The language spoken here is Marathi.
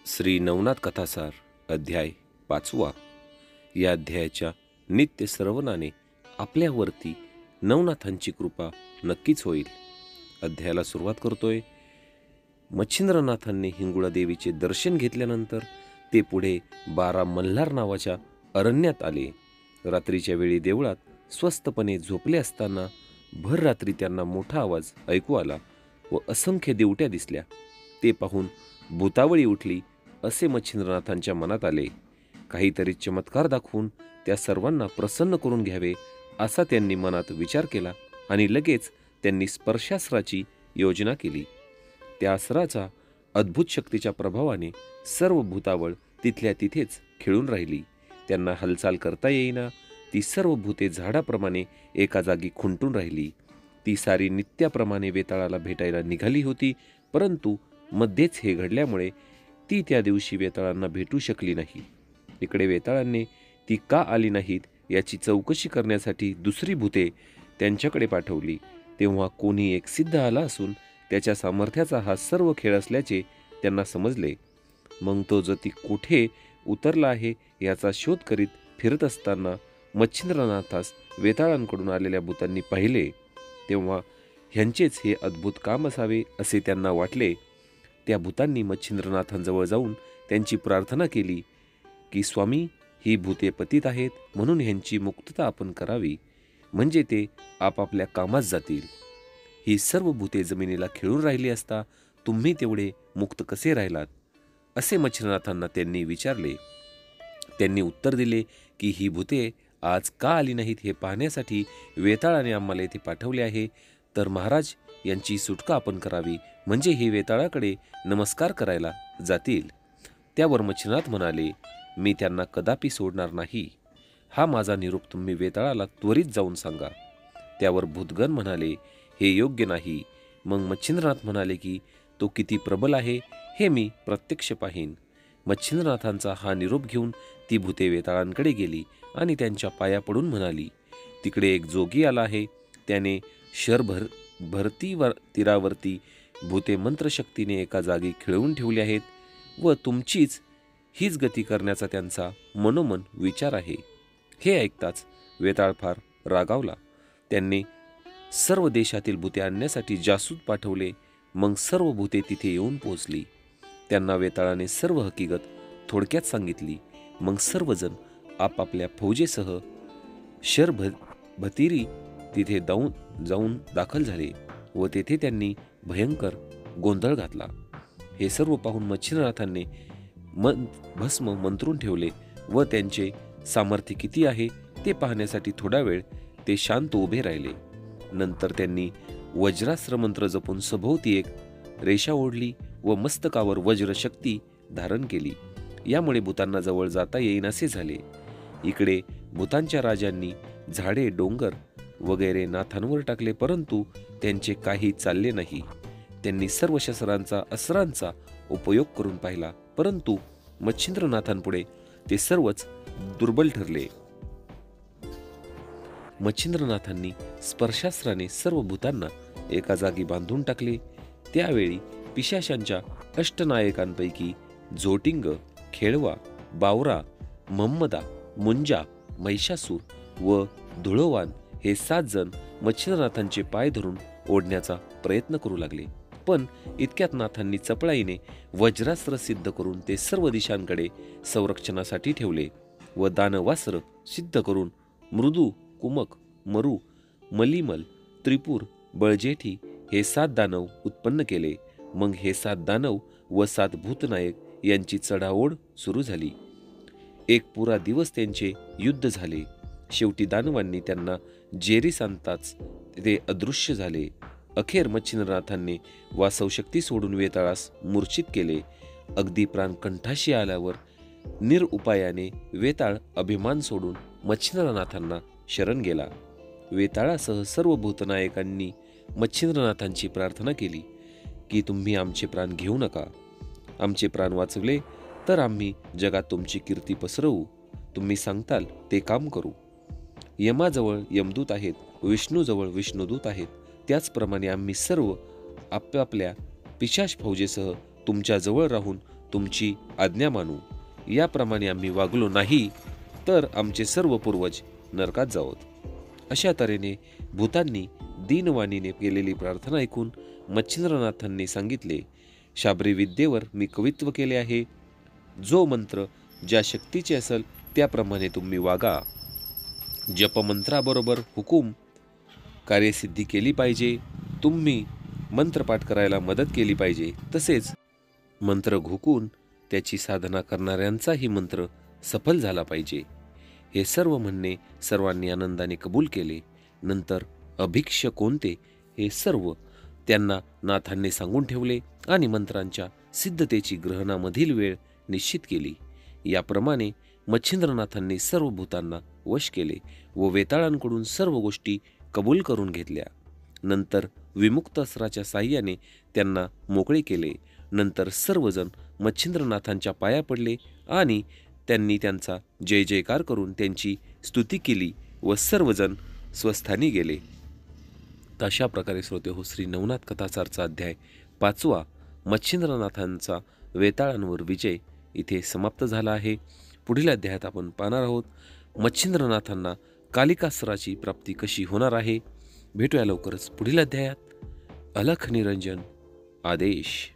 श्री नवनाथ कथासार अध्याय 5. या अध्यायाच्या नित्य श्रवणाने आपल्यावरती नवनाथांची कृपा नक्कीच होईल. अध्यायाला सुरुवात करतोय. मच्छिंद्रनाथांनी हिंगुळा देवीचे दर्शन घेतल्यानंतर ते पुढे 12 मल्हार नावाच्या अरण्यात आले. रात्रीच्या वेळी देवळात स्वस्तपणे झोपले असताना भर रात्री त्यांना मोठा आवाज ऐकू आला व असंख्य दिवट्या दिसल्या. ते पाहून भूतावळी उठली असे मच्छिंद्रनाथांच्या मनात आले. काहीतरी चमत्कार दाखवून त्या सर्वांना प्रसन्न करून घ्यावे असा त्यांनी मनात विचार केला आणि लगेच त्यांनी स्पर्शास्त्राची योजना केली. त्या अस्त्राचा अद्भुत शक्तीच्या प्रभावाने सर्व भूतावळ तिथल्या तिथेच खिळून राहिली. त्यांना हालचाल करता येईना. ती सर्व भूते झाडाप्रमाणे एका जागी खुंटून राहिली. ती सारी नित्याप्रमाणे वेताळाला भेटायला निघाली होती, परंतु मध्येच हे घडल्यामुळे ती त्या दिवशी वेताळांना भेटू शकली नाही. इकडे वेताळांनी ती का आली नाहीत याची चौकशी करण्यासाठी दुसरी भूते त्यांच्याकडे पाठवली. तेव्हा कोणी एक सिद्ध आला असून त्याच्या सामर्थ्याचा हा सर्व खेळ असल्याचे त्यांना समजले. मग तो जती कोठे उतरला आहे याचा शोध करीत फिरत असताना मच्छिंद्रनाथास वेताळांकडून आलेल्या भूतांनी पाहिले. तेव्हा ह्यांचेच हे अद्भुत काम असावे असे त्यांना वाटले. त्या भूतांनी मच्छिंद्रनाथांजवळ जाऊन त्यांची प्रार्थना केली की स्वामी, ही भूते पतित आहेत, म्हणून ह्यांची मुक्तता आपण करावी, म्हणजे ते आपापल्या कामात जातील. ही सर्व भूते जमिनीला खिळून राहिली असता तुम्ही तेवढे मुक्त कसे राहिलात, असे मच्छिंद्रनाथांना त्यांनी विचारले. त्यांनी उत्तर दिले की ही भूते आज का आली नाहीत हे पाहण्यासाठी वेताळाने आम्हाला येथे पाठवले आहे. तर महाराज, यांची सुटका आपण करावी, म्हणजे हे वेताळाकडे नमस्कार करायला जातील. त्यावर मच्छिंद्रनाथ म्हणाले, मी त्यांना कदापि सोडणार नाही. हा माझा निरोप तुम्ही वेताळाला त्वरित जाऊन सांगा. त्यावर भूतगण म्हणाले, हे योग्य नाही. मग मच्छिंद्रनाथ म्हणाले की तो किती प्रबल आहे हे मी प्रत्यक्ष पाहीन. मच्छिंद्रनाथांचा हा निरोप घेऊन ती भूते वेताळांकडे गेली आणि त्यांच्या पाया पडून म्हणाली, तिकडे एक जोगी आला आहे. त्याने भरती तीरावरती भूते मंत्रशक्तीने एका जागी खिळवून ठेवली आहेत व तुमचीच हीच गती करण्याचा त्यांचा मनोमन विचार आहे. हे ऐकताच वेताळ फार रागावला. त्यांनी सर्व देशातील भूते आणण्यासाठी जासूस पाठवले. मग सर्व भूते तिथे येऊन पोहोचली. त्यांना वेताळाने सर्व हकीकत थोडक्यात सांगितली. मग सर्वजण आपापल्या फौजेसह भतीरी तिथे जाऊन दाखल झाले व तेथे त्यांनी भयंकर गोंधळ घातला. हे सर्व पाहून मच्छिंद्रनाथांनी भस्म मंत्रून ठेवले व त्यांचे सामर्थ्य किती आहे ते पाहण्यासाठी थोडा वेळ ते शांत उभे राहिले. नंतर त्यांनी वज्रास्त्र मंत्र जपून सभोवती एक रेषा ओढली व मस्तकावर वज्रशक्ती धारण केली. यामुळे भूतांना जवळ जाता येईनासे झाले. इकडे भूतांच्या राजांनी झाडे, डोंगर वगैरे नाथांवर टाकले, परंतु त्यांचे काही चालले नाही. त्यांनी सर्व शस्त्रांचा, अस्त्रांचा उपयोग करून पाहिला, परंतु मच्छिंद्रनाथांपुढे ते सर्वच दुर्बल ठरले. मच्छिंद्रनाथांनी स्पर्शास्त्राने सर्व भूतांना एका जागी बांधून टाकले. त्यावेळी पिशाचांच्या अष्टनायकांपैकी झोटिंग, खेळवा, बावरा, मम्मदा, मुंजा, महिषासूर व धुळोवान हे 7 जण मच्छिंद्रनाथांचे पाय धरून ओढण्याचा प्रयत्न करू लागले. पण इतक्यात नाथांनी चपळाईने वज्रास्त्र सिद्ध करून ते सर्व दिशांकडे संरक्षणासाठी ठेवले व दानवास्त्र सिद्ध करून मृदू, कुमक, मरू, मलिमल, त्रिपूर, बळजेठी हे 7 दानव उत्पन्न केले. मग हे 7 दानव व 7 भूतनायक यांची चढाओढ सुरू झाली. एक पुरा दिवस त्यांचे युद्ध झाले. शेवटी दानवांनी त्यांना जेरीस आणताच ते अदृश्य झाले. अखेर मच्छिंद्रनाथांनी वासवशक्ती सोडून वेताळास मूर्छित केले. अगदी प्राण कंठाशी आल्यावर निरउपायाने वेताळ अभिमान सोडून मच्छिंद्रनाथांना शरण गेला. वेताळासह सर्व भूतनायकांनी मच्छिंद्रनाथांची प्रार्थना केली की तुम्ही आमचे प्राण घेऊ नका. आमचे प्राण वाचवले तर आम्ही जगात तुमची कीर्ती पसरवू. तुम्ही सांगताल ते काम करू. यमाजवळ यमदूत आहेत, विष्णूजवळ विष्णुदूत आहेत. त्याचप्रमाणे आम्ही सर्व आपापल्या पिशाच फौजेसह तुमच्या जवळ राहून तुमची आज्ञा मानू. याप्रमाणे आम्ही वागलो नाही तर आमचे सर्व पूर्वज नरकात जावोत. अशा तऱ्हेने भूतांनी दीनवाणीने केलेली प्रार्थना ऐकून मच्छिंद्रनाथांनी सांगितले, शाबरी विद्येवर मी कवित्व केले आहे. जो मंत्र ज्या शक्तीचे असेल त्याप्रमाणे तुम्ही वागा. जपमंत्राबरोबर हुकूम कार्यसिद्धी केली पाहिजे. तुम्ही मंत्रपाठ करायला मदत केली पाहिजे. तसेच मंत्र घुकून त्याची साधना करणाऱ्यांचाही मंत्र सफल झाला पाहिजे. हे सर्व म्हणणे सर्वांनी आनंदाने कबूल केले. नंतर अभिक्ष कोणते हे सर्व त्यांना नाथांनी सांगून ठेवले आणि मंत्रांच्या सिद्धतेची ग्रहणामधील वेळ निश्चित केली. याप्रमाणे मच्छिंद्रनाथांनी सर्व भूतांना वश केले व वेताळांकडून सर्व गोष्टी कबूल करून घेतल्या. नंतर विमुक्त अस्त्राच्या साह्याने त्यांना मोकळे केले. नंतर सर्वजण मच्छिंद्रनाथांच्या पाया पडले आणि त्यांनी त्यांचा जय जयकार करून त्यांची स्तुती केली व सर्वजण स्वस्थानी गेले. अशा प्रकारे श्रोते हो, श्री नवनाथ कथासारचा अध्याय 5 मच्छिंद्रनाथांचा वेताळांवर विजय इथे समाप्त झाला आहे. पुढील अध्यायात आपण पाहणार आहोत मच्छिंद्रनाथांना कालिकास्त्राची प्राप्ती कशी होणार आहे. भेटूया लवकरच पुढील अध्यायात. अलख निरंजन आदेश.